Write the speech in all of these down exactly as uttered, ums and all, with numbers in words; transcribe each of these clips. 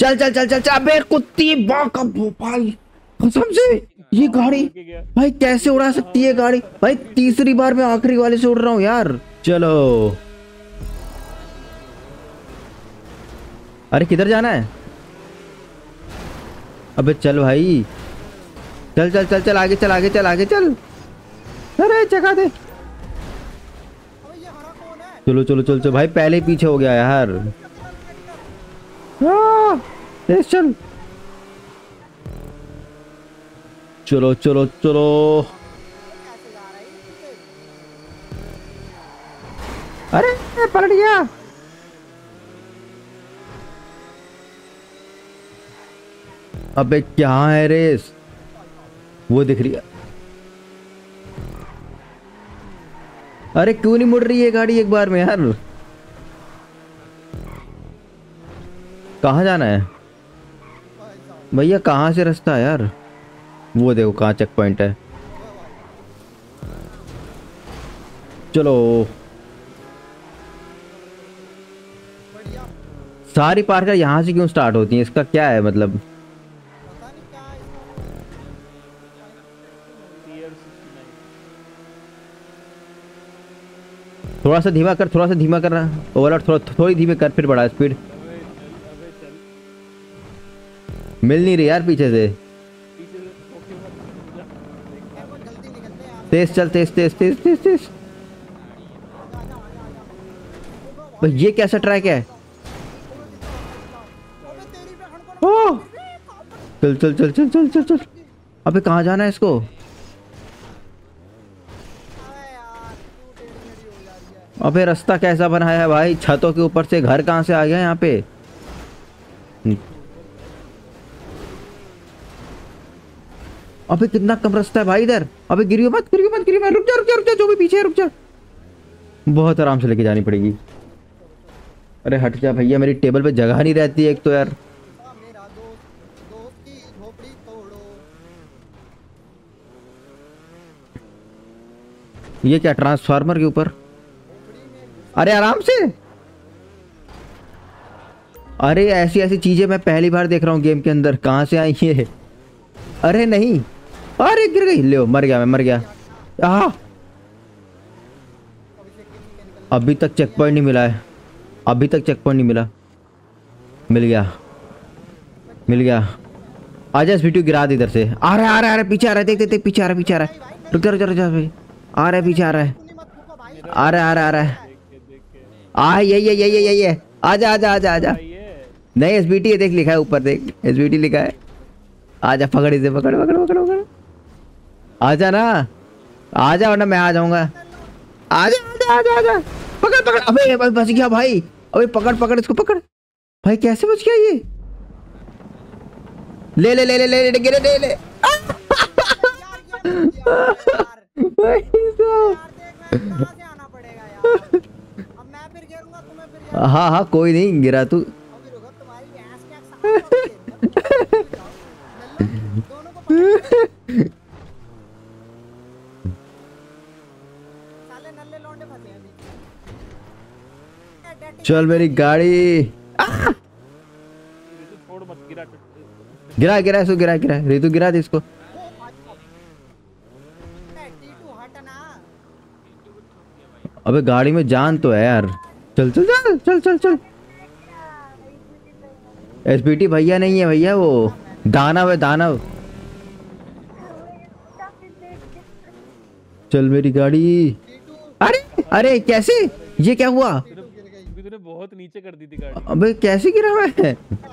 चल चल चल चल चल। अबे कुत्ती बाका भाई, कसम से ये गाड़ी भाई कैसे उड़ा सकती है गाड़ी भाई। तीसरी बार मैं आखिरी वाले से उड़ रहा हूँ यार। चलो अरे किधर जाना है? अबे चल भाई, चल चल चल चल आगे चल आगे चल आगे चल। अरे जगह दे। चलो चलो चलो चलो भाई, पहले ही पीछे हो गया यार। हाँ, तेज चल। चलो चलो चलो। अरे पलट गया। अबे क्या है रेस? वो दिख रही है। अरे क्यों नहीं मुड़ रही है गाड़ी एक बार में यार? कहाँ जाना है भैया? कहाँ से रास्ता है यार? वो देखो कहाँ चेक पॉइंट है। चलो सारी पार्कर यहाँ से क्यों स्टार्ट होती हैं? इसका क्या है मतलब? थोड़ा सा धीमा कर, थोड़ा सा धीमा कर रहा ओवरलोड, थोड़ा थोड़ी धीमे कर फिर बढ़ा स्पीड। मिल नहीं रही यार पीछे से। तेज चल, तेज तेज तेज तेज तेज। भाई ये कैसा ट्रैक है? ओ चल चल चल चल चल चल चल। अबे कहाँ जाना है इसको? अबे रास्ता कैसा बनाया है भाई? छतों के ऊपर से घर कहाँ से आ गया यहाँ पे? अबे कितना कम रास्ता है भाई इधर। अबे गिरियो मत गिरियो मत गिरियो मत। रुक जा रुक जा रुक जा, जो भी पीछे है रुक जा। बहुत आराम से लेके जानी पड़ेगी। अरे हट जा भैया, मेरी टेबल पे जगह नहीं रहती है एक तो यार। ये क्या ट्रांसफार्मर के ऊपर? अरे आराम से। अरे ऐसी ऐसी चीजें मैं पहली बार देख रहा हूँ गेम के अंदर। कहाँ से आई ये? अरे नहीं, अरे गिर गई। ले मर गया मैं, मर गया। आ अभी तक चेक पॉइंट नहीं मिला है। अभी तक चेक पॉइंट नहीं मिला। मिल गया मिल गया। आजा इस वीडियो गिरा दे इधर से। आ रहा है आ रहा है पीछे आ रहा है। देख देख देख पीछे आ रहा है पीछे आ रहा है। रुक जा रुक जा रुक जा भाई। आ रहा है पीछे आ रहा है आ रहा है आ रहा है आ रहा है। आ यही है यही है यही है। आजा आजा आजा आजा। नहीं एस बी टी है, देख लिखा है ऊपर, देख एस बी टी लिखा है। आजा पकड़ इसे, पकड़ पकड़ पकड़ पकड़। आजा ना, आजा वरना मैं आ जाऊंगा। आजा आजा आजा आजा। पकड़ पकड़। अबे बच गया भाई। अबे पकड़ पकड़ इसको पकड़। भाई कैसे बच गया ये? ले ले ले ले ले ले ले ले ले। हाँ हाँ कोई नहीं, गिरा तू। चल मेरी गाड़ी। गिरा गिरा इसको, गिरा गिरा रितु गिरा दे इसको। अबे गाड़ी में जान तो है यार। चल चल चल चल चल चल। एस पी टी भैया नहीं है भैया, वो दानव है दानव। चल मेरी गाड़ी। अरे अरे कैसे? ये क्या हुआ? तूने बहुत नीचे कर दी थी गाड़ी। अबे कैसे गिरा हुआ है?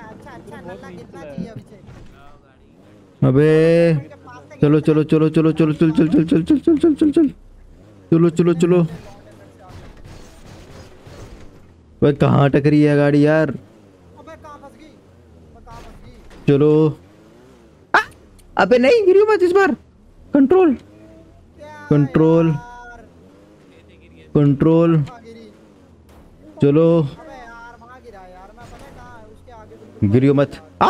अबे चलो चलो चलो चलो चलो चल चल चल चल चल चल चल चल चल चलो चलो चलो। वह कहाँ टकरी है गाड़ी यार? चलो। आ! अबे नहीं गिरी मत इस बार। Control control control. चलो गिरियो मत। आ!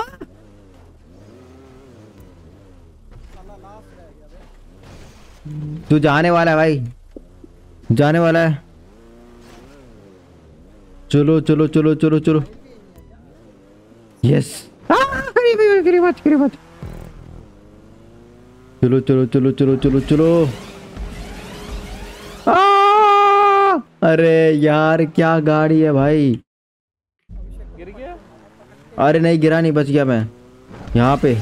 तू जाने वाला है भाई, जाने वाला है। चलो चलो चलो चलो चलो। यस नहीं भाई, गिरी मत गिरी मत। चलो चलो चलो चलो चलो चलो। आ! अरे यार क्या गाड़ी है भाई। गिर गया। अरे नहीं गिरा नहीं, बच गया मैं यहाँ पे।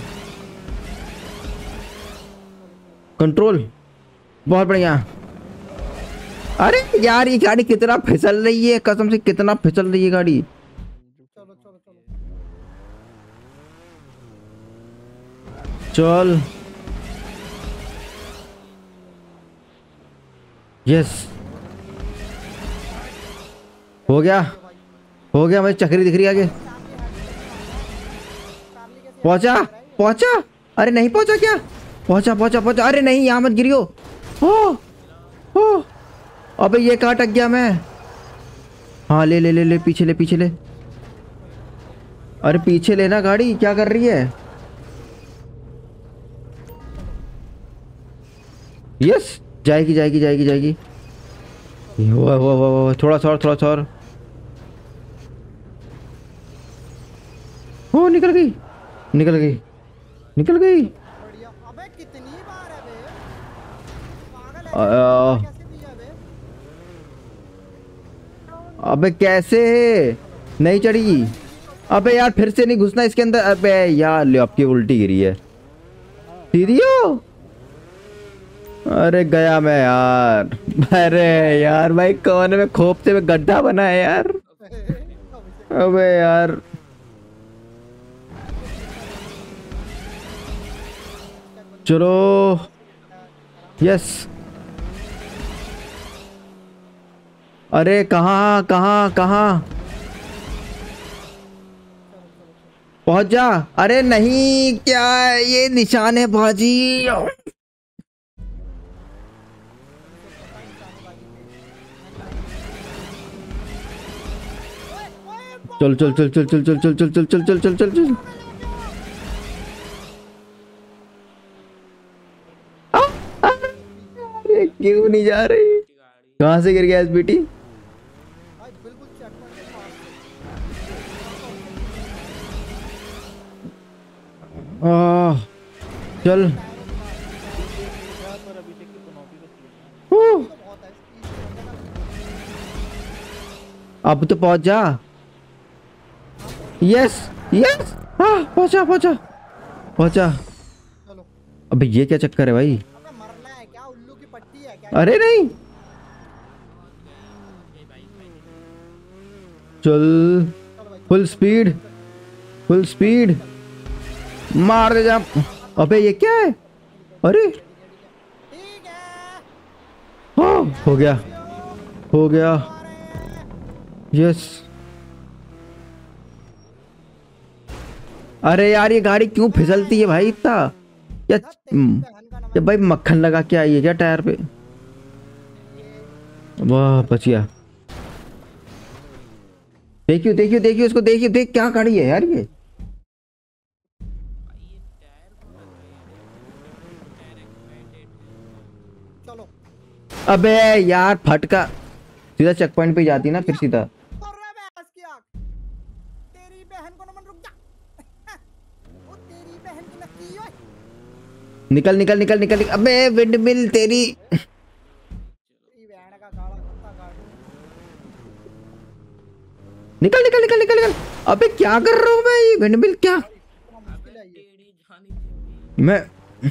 कंट्रोल बहुत बढ़िया। अरे यार ये गाड़ी कितना फिसल रही है, कसम से कितना फिसल रही है गाड़ी। चलो चलो चलो। चल यस हो गया हो गया। मुझे चक्री दिख रही है आगे। पहुंचा पहुंचा। अरे नहीं पहुंचा क्या? पहुंचा पहुंचा पहुंचा। अरे नहीं यहाँ मत गिरियो। ओ ओ अबे ये कहाँ अटक गया मैं। हाँ ले ले ले ले पीछे ले पीछे ले। अरे पीछे लेना गाड़ी, क्या कर रही है। यस जाएगी जाएगी जाएगी जाएगी। वाह वाह वाह वाह, थोड़ा सा और थोड़ा सा और। ओ निकल गई निकल गई निकल गई। बढ़िया। अबे कितनी बार है बे? पागल है आ, कैसे दिया बे? अबे कैसे नहीं चढ़ी। अबे यार फिर से नहीं घुसना इसके अंदर। अबे यार ले आपकी उल्टी गिरी है। सीधी हो। अरे गया मैं यार। अरे यार भाई कोने में खोपते में गड्ढा बना है यार। अबे यार चलो यस। अरे कहाँ कहाँ कहाँ पहुंच जा। अरे नहीं क्या ये निशान है बाजी। चल चल चल चल चल चल चल चल चल चल चल चल चल चल। अरे क्यों नहीं जा रही। कहाँ से गिर गया एसबीटी। भाई बिल्कुल चेक पॉइंट के पास। आ, चल पर अभी तक की चुनौती तो थी। हूँ, बहुत है स्पीड अब तो पहुंच जा। यस यस हाँ पहुंचा पहुंचा पहुंचा। चलो। अबे ये क्या चक्कर है भाई। अबे मरना है क्या? उल्लू की पट्टी है क्या? अरे नहीं चल फुल स्पीड फुल स्पीड मार दे जा। अबे ये क्या है। अरे ठीक है। हाँ हो गया हो गया यस। अरे यार ये गाड़ी क्यों फिसलती है भाई इतना। या हम्म, बहन का नंबर ये भाई मक्खन लगा के आई है क्या टायर पे। वाह बच गया। देखियो देखियो देखियो इसको देखियो देख क्या गाड़ी है यार ये। चलो। अबे यार फटका सीधा चेक पॉइंट पे जाती ना फिर सीधा। कर रहा है भैंस की आँख। तेरी बहन को नमन, रुक जा। ओ तेरी बहन की नक्की ओए। निकल निकल निकल निकल निकल। अबे विंड मिल तेरी। तेरी बहन का काला कुत्ता काट। निकल निकल निकल निकल निकल। अबे क्या कर रहा हूँ मैं ये विंड मिल क्या। इतना मुश्किल है ये। मैं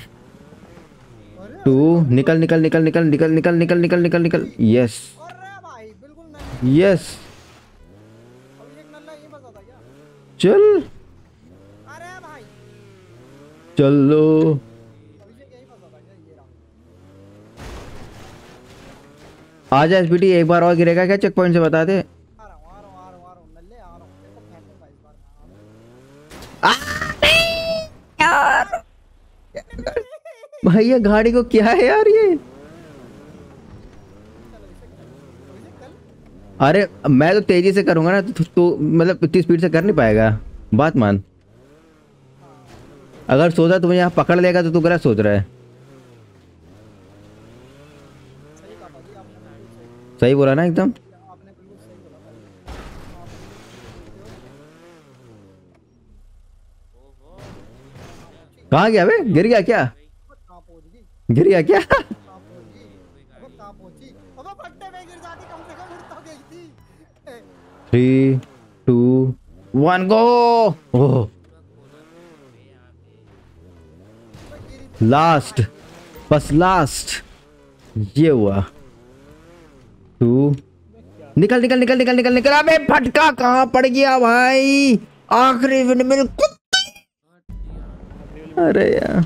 अरे तू निकल निकल निकल निकल निकल निकल निकल निकल निकल निकल। यस अरे भाई बिल्कुल नहीं। यस अभी एक नल्ला ये बचा था क्या? चल अरे भाई चलो। अभी यही फंसा था क्या? ये रहा। आजा एसबीटी एक बार और गिरेगा क्या चेक पॉइंट से बता दे। आ रहा हूँ आ रहा हूँ आ रहा हूँ आ रहा हूँ नल्ले आ रहा हूँ। तेरे को फेंक दूंगा इस बार मैं, आ रहा हूँ। यार भाई ये गाड़ी को क्या है यार ये। अरे मैं तो तेजी से करूंगा ना तो, तो मतलब इतनी स्पीड से कर नहीं पाएगा। बात मान। अगर सोचा तुम्हें यहाँ पकड़ लेगा तो तू गलत सोच रहा है। सही कहा भाई आपने, बिल्कुल सही। सही बोला ना एकदम। आपने बिल्कुल सही बोला भाई। कहाँ गया बे? गिर गया क्या? अब कहाँ पहुंच गई? गिर गया क्या? कहाँ पहुंच गई? अब कहाँ पहुंची? अब फट्टे में गिर जाती, कम से कम उड़ तो गई थी। ए, थ्री टू वन गो। ओह अब गिरी थी। लास्ट, बस लास्ट ये हुआ। टू निकल निकल निकल निकल निकल निकल। अबे फटका कहाँ पड़ गया भाई? आखिरी मिनट में कुत्ते। अरे यार,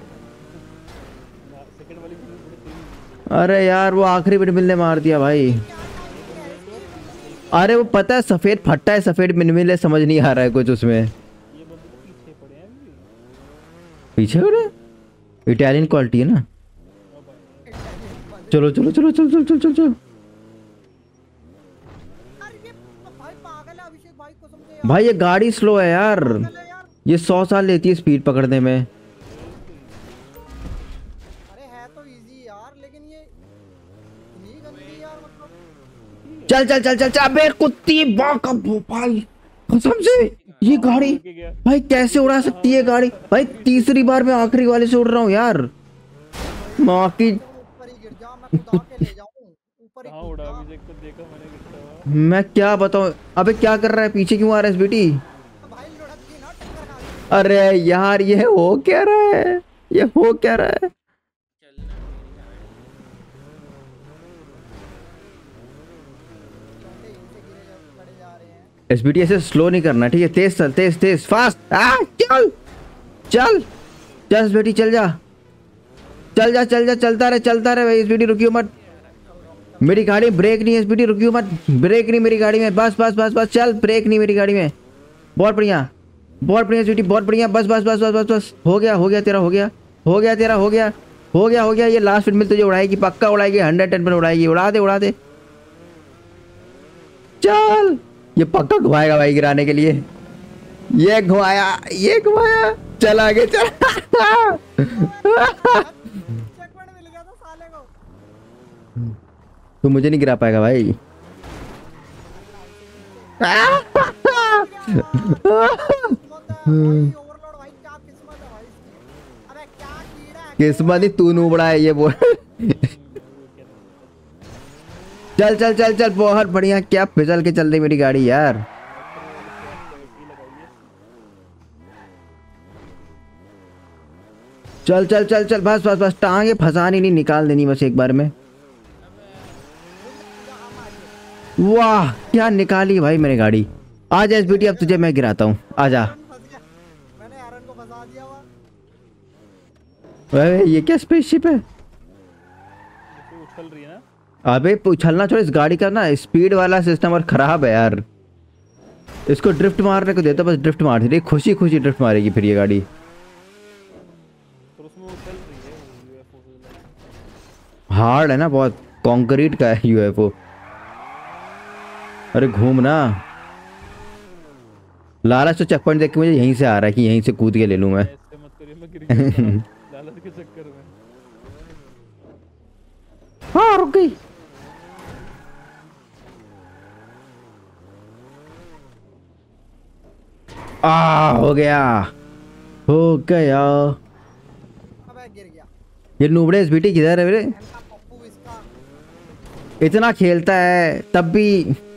सेकंड वाली भी बड़ी तेज। अरे यार वो आखिरी मिनट ने मार दिया भाई। अरे वो पता है सफेद फट्टा है, सफेद मिनमिल है, समझ नहीं आ रहा है कुछ उसमें। ये बंदे तो पीछे पड़े हैं अभी भी। पीछे हो रहे, इटालियन क्वालिटी है ना। चलो चलो चलो चलो चलो चलो चलो चलो। अरे ये भाई पागल है अभिषेक भाई, कसम से यार। भाई ये गाड़ी स्लो है यार, पागल है यार। ये सौ साल लेती है स्पीड पकड़ने में। अरे है तो इजी यार, लेकिन ये इतनी गंदी यार, मतलब चल चल चल चल चल। अबे कुत्ती बाका भोपाल, कसम से ये गाड़ी के गया। भाई कैसे उड़ा सकती है गाड़ी? भाई तीसरी बार मैं आखिरी वाले से उड़ रहा हूँ यार। माँ की ऊपर ही गिर जा, मैं खुदा के ले जाऊं ऊपर ही कहाँ कूद उड़ा? जा। अभिषेक को देखा मैंने गिरता हुआ। मैं क्या बताऊँ। अबे क्या कर रहा है? पीछे क्यों आ रहा है बेटी? भाई लुढ़क गई ना, टक्कर खा गई। अरे यार ये हो क्या रहा है? ये हो क्या रहा है? लौंडे इनसे गिरे जा- पड़े जा रहे हैं। एसबीटी ऐसे स्लो नहीं करना, ठीक है? तेज चल, तेज तेज फास्ट। आ चल चल चल बेटी, चल जा चल जा चल जा, चलता रहे चलता रहे भाई। एसबीटी रुकियो मत, मेरी गाड़ी में ब्रेक नहीं है। एसबीटी रुकियो मत, ब्रेक नहीं मेरी गाड़ी में। बस बस बस बस चल, ब्रेक नहीं मेरी गाड़ी में। बहुत बढ़िया बहुत बढ़िया एसबीटी, बहुत बढ़िया। बस बस बस बस बस बस हो गया हो गया तेरा, हो गया हो गया तेरा, हो गया हो गया हो गया। ये लास्ट फिट में तुझे उड़ाएगी, पक्का उड़ाएगी, हंड्रेड टेन पर उड़ाएगी। उड़ा दे उड़ा दे, चल। ये पक्का घुमाएगा भाई गिराने के लिए। ये घुमाया, ये घुमाया, चल आगे चल। चेकपॉइंट मिल गया था साले को। तू मुझे नहीं गिरा पाएगा भाई। किस्मत है भाई, ओवरलोड भाई, क्या किस्मत है भाई इसकी। अबे क्या कीड़ा है। किस्मत ही तू नूबड़ा है ये बोल। चल चल चल चल, बहुत बढ़िया। क्या फिसल के चल रही मेरी गाड़ी यार। चल चल चल चल, बस बस बस, टांगे फंसानी नहीं, निकाल देनी बस एक बार में। वाह क्या निकाली भाई मैंने गाड़ी। आ जा एसबीटी, अब तुझे मैं गिराता हूँ, आ जा। फंस गया। मैंने आयरन को फंसा दिया हुआ। अरे ये क्या स्पेसशिप है? जैसे उछल रही है ना। अबे उछलना छोड़, इस गाड़ी का ना स्पीड वाला सिस्टम और खराब है यार। इसको ड्रिफ्ट मारने को देता, बस ड्रिफ्ट मार दे, खुशी खुशी ड्रिफ्ट मारेगी फिर ये गाड़ी। और उसमें उछल रही है वो यूएफओ। हार्ड है ना बहुत, कंक्रीट का है यूएफओ। अरे घूम ना, लालच तो चेक पॉइंट देख के मुझे यहीं से आ रहा है कि यहीं से कूद के ले लूं मैं। ऐसे मत करिए, मैं गिर गया लालच के चक्कर में। हाँ रुक गई। आ हो गया हो गया। अबे गिर गया। ये नूबड़े एसबीटी किधर है मेरे? इनका पप्पू इसका। इतना खेलता है तब भी।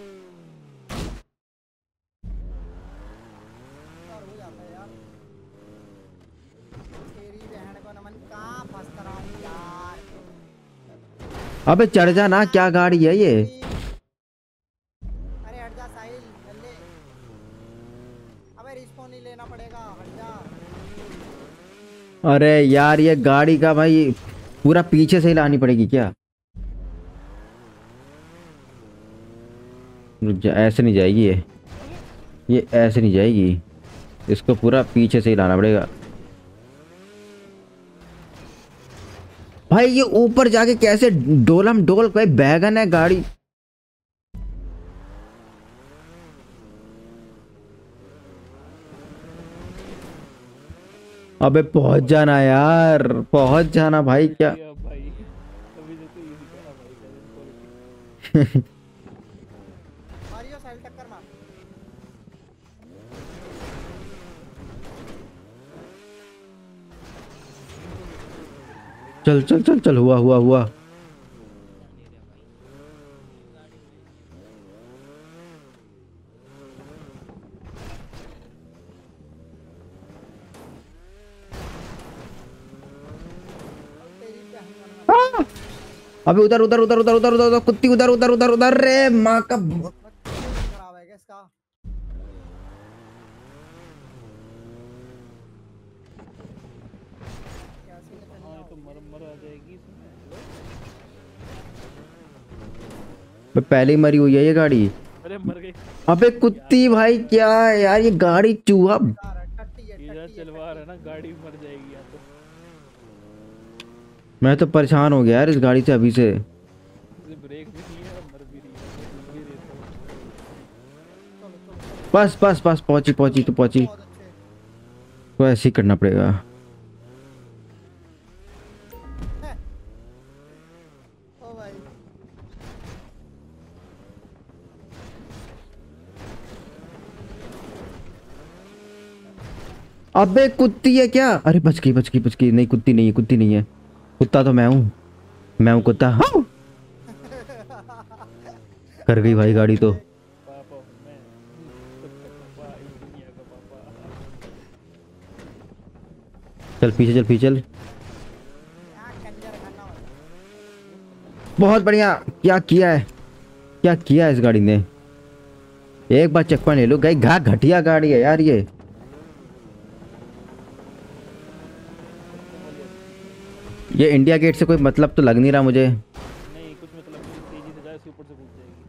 और हो जाता है यार। तेरी बहन को नमन, कहाँ फंस रहा हूँ यार। अबे चढ़ जा ना, क्या गाड़ी है ये? अरे हट जा साहिल, जल्दी। अबे रिस्पॉन नहीं लेना पड़ेगा, हट जा। अरे यार ये गाड़ी का भाई पूरा पीछे से ही लानी पड़ेगी क्या? रुक जा, ऐसे नहीं जाएगी ये ये ऐसे नहीं जाएगी, इसको पूरा पीछे से ही लाना पड़ेगा। भाई ये ऊपर जाके कैसे डोलम डोल, भाई बैगन है गाड़ी। अबे पहुंच जाना यार, पहुंच जाना भाई। क्या या भाई अभी जैसे इजी था ना भाई का मारियो साहिल, टक्कर मार। चल चल चल चल, हुआ हुआ हुआ। तेरी बहन का हाँ! अबे उधर उधर उधर उधर उधर उधर उधर कुत्ती, उधर उधर उधर उधर रे माँ का भ- खराब है क्या इसका? कैसे निकल हाँ ये तो मर मर आ जाएगी इसमें। बे, पहले ही मरी हुई है ये गाड़ी। अरे मर गई। अबे कुत्ती भाई, क्या है यार ये गाड़ी चूहा। यार टट्टी है, ये जरा टट्टी है, चलवा रहा है ना, गाड़ी मर जाएगी या तो। मैं तो परेशान हो गया यार इस गाड़ी से अभी से। इसे ब्रेक भी नहीं है और मर भी रही है, मर भी रही है। चलो चलो चलो, बस बस बस, पहुंची पहुंची तो पहुंची। बहुत अच्छे। तो ऐसे ही करना पड़ेगा। हैं। ओ भाई अबे कुत्ती है क्या? अरे बच गई बच गई बच गई। नहीं कुत्ती नहीं है, कुत्ती नहीं है, कुत्ता तो मैं हूँ, मैं हूँ कुत्ता। हाँ! कर गई भाई गाड़ी तो। पापा हूँ मैं, सबका पापा, इस दुनिया का पापा। चल पीछे चल पीछे चल। यहाँ कंजर खाना वाला। बहुत बढ़िया, क्या किया है, क्या किया है इस गाड़ी ने। एक बार चेक पॉइंट ले लो। गई घा घटिया गाड़ी है यार ये। ये इंडिया गेट से कोई मतलब तो लग नहीं रहा मुझे। नहीं कुछ मतलब नहीं, तेजी से जाए ऊपर से कूद जाएगी।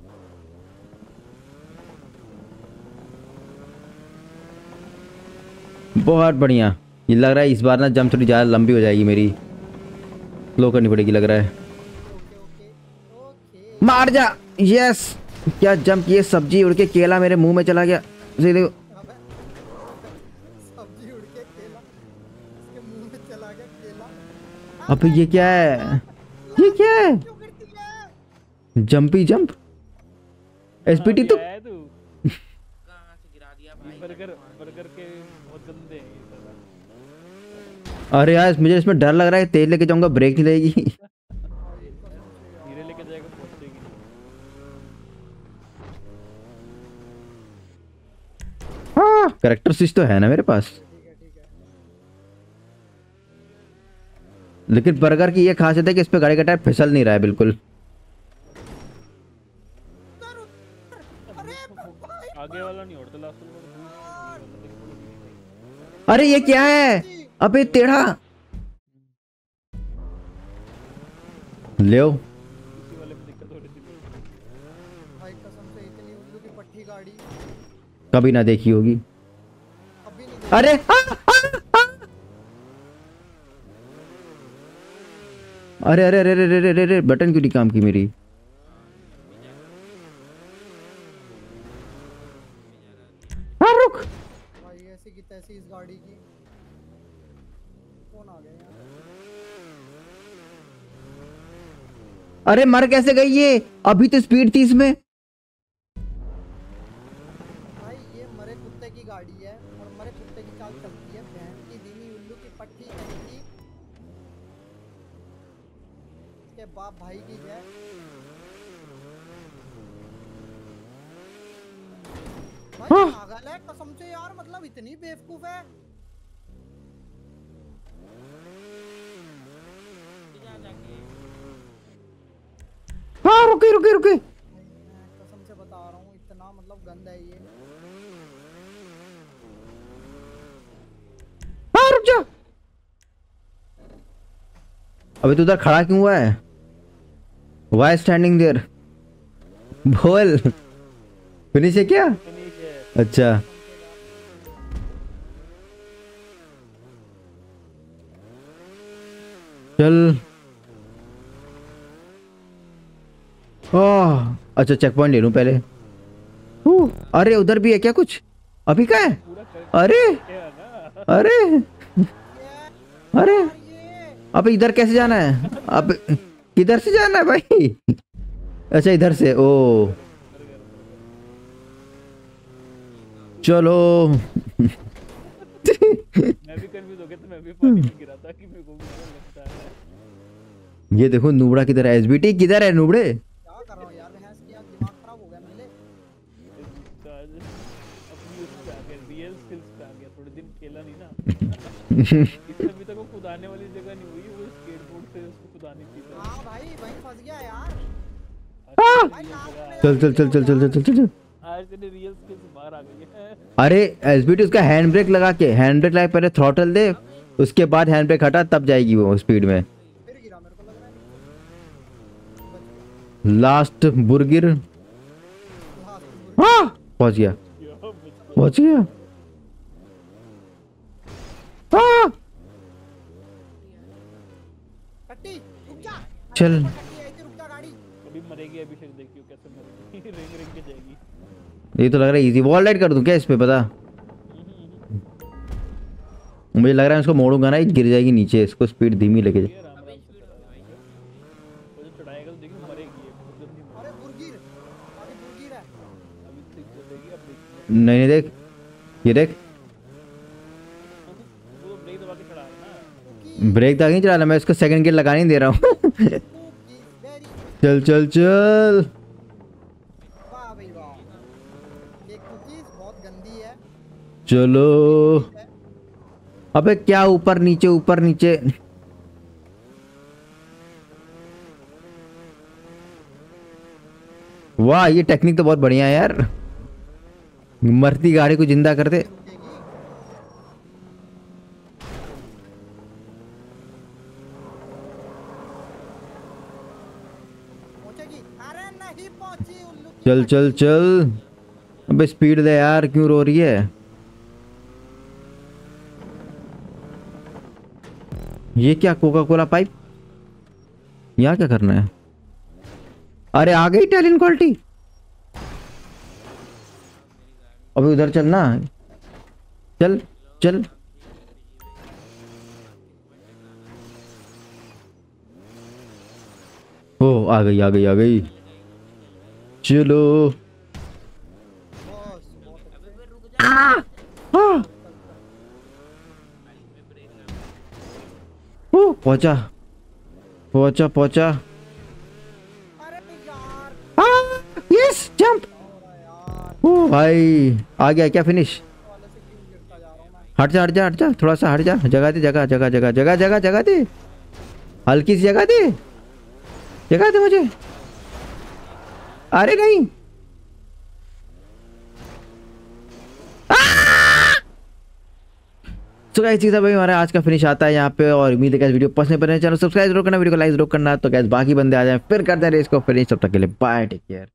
बहुत बढ़िया। ये लग रहा है इस बार ना जंप थोड़ी ज़्यादा लंबी हो जाएगी मेरी, स्लो करनी पड़ेगी लग रहा है। Okay okay okay. मार जा। यस, क्या जंप, ये सब्जी उड़ के केला मेरे मुंह में चला गया सीधे। अबे सब्जी उड़ के केला इसके मुंह में चला गया केला। अबे ये क्या है, ये क्या है? क्यों करती है? जंपी जंप एसपीटी तो। है तू बर्गर बर्गर के बहुत गंदे हैं ये साला। अरे यार मुझे इसमें डर लग रहा है, तेल लेके जाऊंगा ब्रेक नहीं लगेगी। धीरे लेके जाएगा पहुंचेगी नहीं। हाँ करेक्टर स्विच तो है ना मेरे पास। ठीक है ठीक है। लेकिन बर्गर की ये खासियत है कि इस पे गाड़ी का टायर फिसल नहीं रहा है बिल्कुल। आगे वाला नहीं उड़ता लास्ट वाला। अरे ये क्या है? अबे टेढ़ा ले आओ। इसी वाले में दिक्कत हो रही थी। भाई कसम से इतनी उल्लू की पट्टी गाड़ी कभी ना देखी होगी। अभी नहीं अरे आ, आ, आ! अरे अरे अरे अरे अरे अरे अरे बटन क्यों नहीं काम की मेरी? हाँ रुक। भाई ऐसी की तैसी इस गाड़ी की। कौन आ गया यहाँ? अरे मर कैसे गई ये? अभी तो स्पीड थी इसमें। भाई ये मरे कुत्ते की गाड़ी है और मरे कुत्ते की चाल चलती है। बहन की दीनी उल्लू की पट्टी करेगी। इसके बाप भाई की जय। भाई हाँ। पागल है कसम से यार, मतलब इतनी बेवकूफ है। हाँ रुके रुके रुके। भाई मैं कसम से बता रहा हूँ इतना मतलब गंदा है ये। हाँ रुक जा। अबे तू उधर खड़ा क्यों हुआ है? Why standing there? बोल। फिनिश है क्या? फिनिश है। अच्छा चल। ओह अच्छा चेक पॉइंट ले लूं पहले। हूँ, अरे उधर भी है क्या कुछ? अभी क्या है? पूरा कर अरे क्या ना। अरे अरे ये अब इधर कैसे जाना है? अब किधर से जाना है भाई? अच्छा इधर से। ओ चलो। मैं भी कंफ्यूज हो गया तो मैं भी पानी में गिरा था कि मेरे को भी डर लगता है। ये देखो नूबड़ा किधर है, एसबीटी किधर है नूबड़े? क्या कर रहा हूँ यार, भैंस की यार दिमाग खराब हो गया मेरे। तो आज अपनी उस पे आ गया, रियल स्किल्स पे आ गया। थोड़े दिन खेला नहीं ना। इससे अभी तक वो खुदाने वाली जगह नहीं हुई, वो स्केटबोर्ड से उसको खुदानी थी। तो हाँ भाई वहीं फंस गया यार। आज भाई तेरी लास्ट में चल चल चल चल चल चल चल चल चल। आज तेरे रियल स्किल्स बाहर आ गई है। अरे एसबीटी उसका हैंड ब्रेक लगा के, हैंड ब्रेक लगा के पहले थ्रॉटल दे, उसके बाद हैंड ब्रेक हटा तब जाएगी वो स्पीड में। फिर गिरा मेरे को लग रहा है। बच गया। लास्ट बुरगिर। हाँ, तो हाँ पहुंच गया, क्या बच- पहुंच गया। हाँ कट्टी रुक जा। चल। कट्टी आई थी, रुक जा गाड़ी। अभी मरेगी अभिषेक, देखियो कैसे मरेगी। रिंग रिंग के जाएगी। ये तो लग रहा है इजी। वॉल राइड कर दूं क्या इस पे, पता मुझे लग रहा है इसको मोड़ूंगा ना ये गिर जाएगी नीचे, इसको स्पीड धीमी लेके जा। ये आराम आराम से चला जाएगा। वो जो चढ़ाएगा तो देखियो मरेगी ये, बहुत जल्दी मरेगी। अरे बुरगिर, आगे बुरगिर है। अभी तक चलेगी, अब देखिए। नहीं नहीं देख, ये देख वो तो ब्रेक दबा के चढ़ा है ना। ब्रेक तक नहीं चलाना, मैं इसको सेकंड गियर लगाने नहीं दे रहा हूँ। Cookies very. चल चल चल। वाह भाई वाह, ये कुकीज बहुत गंदी है। चलो। अबे क्या ऊपर नीचे ऊपर नीचे। वाह ये टेक्निक तो बहुत बढ़िया है यार, मरती गाड़ी को जिंदा कर दे। रुकेगी। पहुंचेगी? अरे नहीं पहुंची उल्लू की चल कट्टी। चल चल। अबे स्पीड दे यार, क्यों रो रही है? ये क्या कोका कोला पाइप, यहाँ क्या करना है? अरे आ गई इटालियन क्वालिटी। अभी उधर चलना, चल चल। ओ आ गई आ गई आ गई। चलो। बस बहुत अच्छे। हाँ। ओ पहुंचा पहुंचा पहुंचा। अरे यार, हाँ यस जंप। हो रहा यार, ओ भाई आ गया क्या फिनिश? वाले से क्यों गिरता जा रहा हूँ मैं? हट जा हट जा हट जा, थोड़ा सा हट जा, जगह दे जगह जगह जगह जगह जगह जगह दे, हल्की सी जगह दे, जगह दे मुझे। अरे नहीं। तो गाइस चीज़ भाई हमारा आज का फिनिश आता है यहाँ पे, और उम्मीद है कि वीडियो पसंद पड़े, चैनल सब्सक्राइब जरूर करना, वीडियो को लाइक जरूर करना। तो गाइस बाकी बंदे आ जाए फिर करते हैं रेस को फिनिश, तब तक के लिए बाय, टेक केयर।